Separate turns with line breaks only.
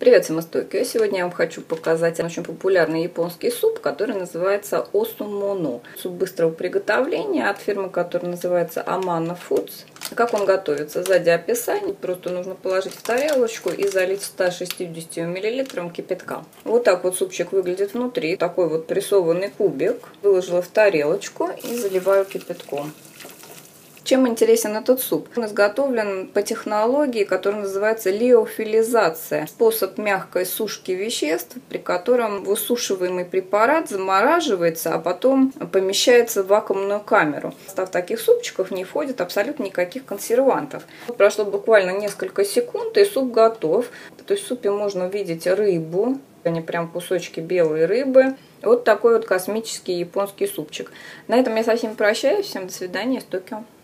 Привет, всем из Токио! Сегодня я вам хочу показать очень популярный японский суп, который называется осумоно. Суп быстрого приготовления от фирмы, которая называется Amana Foods. Как он готовится? Сзади описание. Просто нужно положить в тарелочку и залить 160 мл кипятка. Вот так вот супчик выглядит внутри. Такой вот прессованный кубик. Выложила в тарелочку и заливаю кипятком. Чем интересен этот суп? Он изготовлен по технологии, которая называется лиофилизация. Способ мягкой сушки веществ, при котором высушиваемый препарат замораживается, а потом помещается в вакуумную камеру. В состав таких супчиков не входит абсолютно никаких консервантов. Прошло буквально несколько секунд, и суп готов. То есть в супе можно увидеть рыбу. Они прям кусочки белой рыбы. Вот такой вот космический японский супчик. На этом я со всеми прощаюсь. Всем до свидания из Токио.